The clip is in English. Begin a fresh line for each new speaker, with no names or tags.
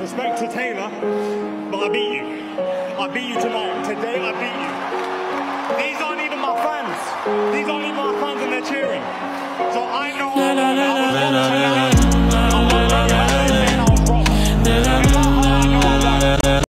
respect to Taylor, but I beat you. I beat you tonight. Today I beat you. These aren't even my fans. These aren't even my fans.